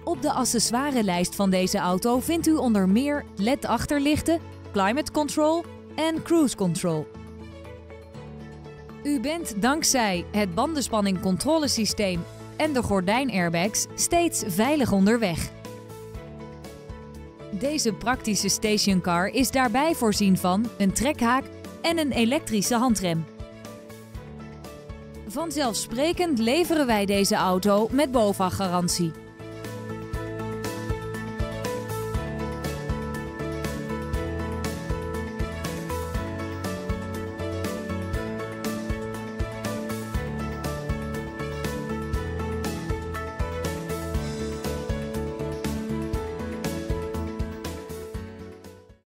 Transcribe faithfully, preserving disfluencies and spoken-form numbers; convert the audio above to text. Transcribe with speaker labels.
Speaker 1: Op de accessoirelijst van deze auto vindt u onder meer L E D-achterlichten, climate control en cruise control. U bent dankzij het bandenspanningcontrolesysteem en de gordijnairbags steeds veilig onderweg. Deze praktische stationcar is daarbij voorzien van een trekhaak en een elektrische handrem. Vanzelfsprekend leveren wij deze auto met BOVAG-garantie.